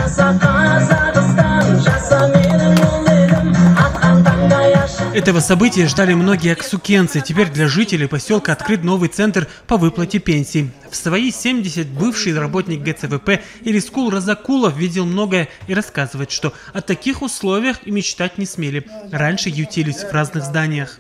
Этого события ждали многие аксукенцы. Теперь для жителей поселка открыт новый центр по выплате пенсий. В свои 70 бывший работник ГЦВП Ирискул Разакулов видел многое и рассказывает, что о таких условиях и мечтать не смели. Раньше ютились в разных зданиях.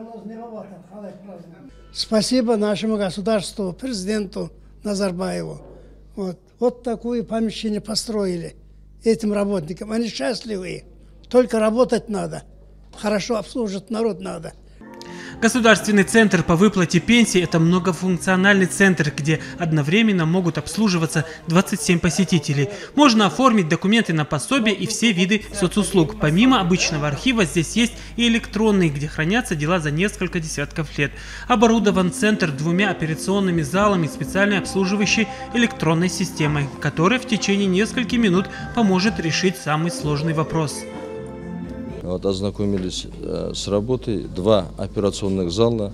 Спасибо нашему государству, президенту Назарбаеву. Вот такое помещение построили этим работникам. Они счастливые. Только работать надо. Хорошо обслуживать народ надо. Государственный центр по выплате пенсий – это многофункциональный центр, где одновременно могут обслуживаться 27 посетителей. Можно оформить документы на пособие и все виды соцуслуг. Помимо обычного архива здесь есть и электронный, где хранятся дела за несколько десятков лет. Оборудован центр 2 операционными залами, специальной обслуживающей электронной системой, которая в течение нескольких минут поможет решить самый сложный вопрос. Ознакомились с работой, 2 операционных зала.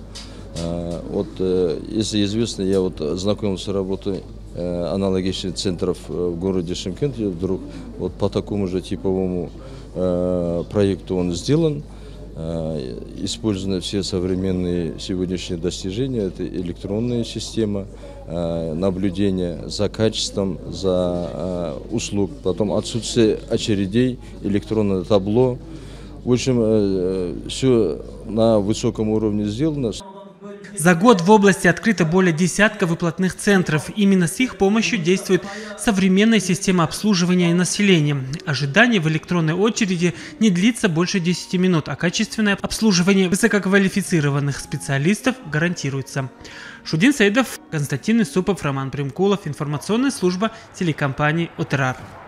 Если известно, я знакомился с работой аналогичных центров в городе Шымкент. И вдруг по такому же типовому проекту он сделан. Использованы все современные сегодняшние достижения. Это электронная система наблюдения за качеством, за услуг, потом отсутствие очередей, электронное табло. В общем, все на высоком уровне сделано. За год в области открыто более десятка выплатных центров. Именно с их помощью действует современная система обслуживания населения. Ожидание в электронной очереди не длится больше 10 минут, а качественное обслуживание высококвалифицированных специалистов гарантируется. Шудин Саидов, Константин Исупов, Роман Примкулов. Информационная служба телекомпании ОТРАР.